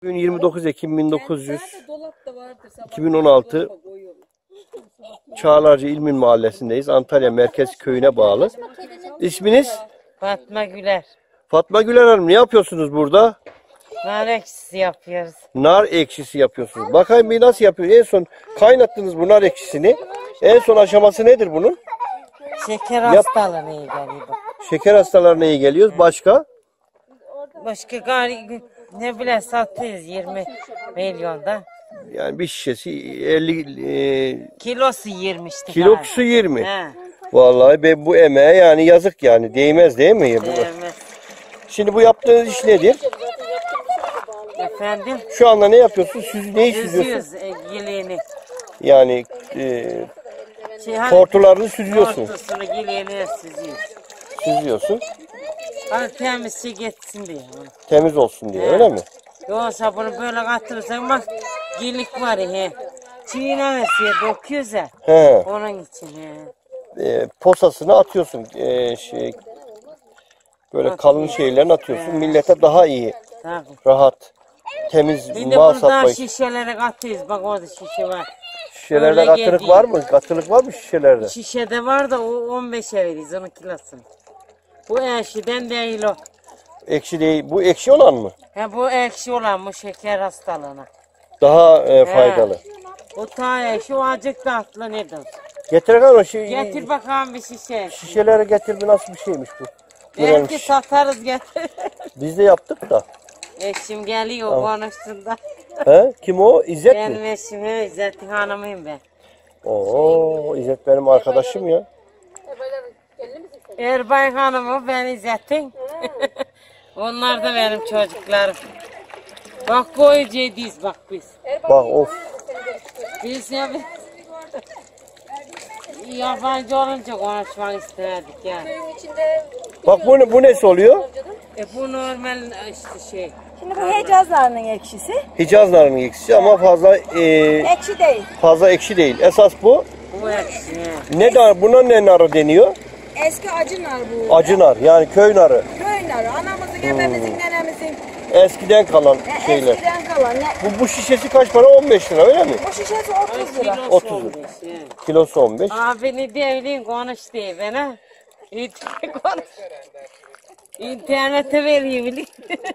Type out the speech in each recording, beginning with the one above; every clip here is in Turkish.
Bugün 29 Ekim 2016 Çağlarca İlmin Mahallesi'ndeyiz. Antalya Merkez Köyü'ne bağlı. İsminiz? Fatma Güler. Fatma Güler Hanım, ne yapıyorsunuz burada? Nar ekşisi yapıyoruz. Nar ekşisi yapıyorsunuz. Bakayım bir nasıl yapıyor? En son kaynattınız bu nar ekşisini. En son aşaması nedir bunun? Şeker hastalığına iyi geliyor. Şeker hastalarına iyi geliyor. Başka? Başka gari ne bile satıyoruz 20 milyonda. Yani bir şişesi 50 Kilosu 20 işte. kilosu 20. He. Vallahi ben bu emeğe yani yazık yani. Değmez değil mi? Evet. Şimdi bu yaptığınız iş nedir? Efendim? Şu anda ne yapıyorsun? Neyi süzüyorsun? Süzüyoruz gileğini. Yani tortularını süzüyorsun. Tortusunu gileğini süzüyoruz. Süzüyorsun. Hani temizce geçsin diye. Temiz olsun diye, He. öyle mi? Yoksa bunu böyle katırırsan bak gilik var ya. Çiğnemesiye dokuyoruz ya. He. Onun için he. Posasını atıyorsun. Böyle kalın şeylerini atıyorsun. Millete daha iyi, Tabii. rahat, temiz Bir de mal burada satmayı. şişelere katıyoruz. Bak orada şişe var. Şişelerde öyle katılık geliyor. var mı? Katılık var mı şişelerde? Şişede var da o 15'e veririz onun kilosunu. Bu ekşiden değil o. Ekşi değil. Bu ekşi olan mı? He bu ekşi olan bu şeker hastalığına. Daha faydalı. O ta ekşi o acık tatlı nedir? Getir o şey. Getir bakalım bir şişe. Şişeleri getir, bir nasıl bir şeymiş bu? Görelim. Belki satarız getir. Biz de yaptık da. Eşim geliyor konuştuğunda. He? Kim o? İzzet mi? Benim eşim he, İzzet Hanım'ıyım ben. Oo, İzzet benim arkadaşım ya. Erbay Hanım'ı ben İzzet'im. Onlar da benim çocuklarım. Bak koyucuyuz bak biz. Bak of. Biz ya yabancı olunca konuşmak istemedik yani. Bak bu nesi oluyor? Bu normal işte şey. Şimdi bu Hicaz narının ekşisi. Hicaz narının ekşisi ama fazla Ekşi değil. fazla ekşi değil. Esas bu. Bu ekşi. Ne nar? Buna ne narı deniyor? Eski acı nar bu. Acı nar, yani köy narı. Köy narı. Anamızın, ebemizin, nenemizin. Eskiden kalan şeyler. Eskiden kalan. Bu şişesi kaç para? 15 lira, öyle mi? Bu şişesi 30 lira. 30 lira. Kilosu 15. Abini devlin konuş diye bana. Konuş. İnternete veriyor bilin.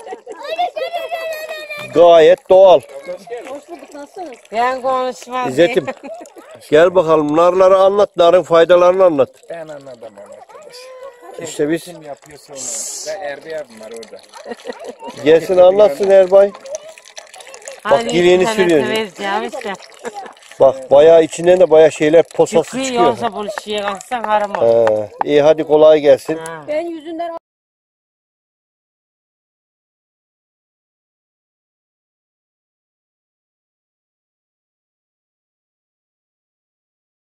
Gayet doğal. Ben konuşmam. İzzet'im gel bakalım, narları anlat, narın faydalarını anlat. Ben anladım onu arkadaş. İşte biz Kim yapıyorsa onu. Ben Erbi abim var orada. gelsin anlatsın Erbay. Hani dileğini internete sürüyor. vereceğim işte. Bak bayağı içinden de bayağı şeyler, posası Çıkıyor çıkıyor. yoksa bu şişeye kalksan haram olur. İyi hadi kolay gelsin. Ha. Ben yüzünden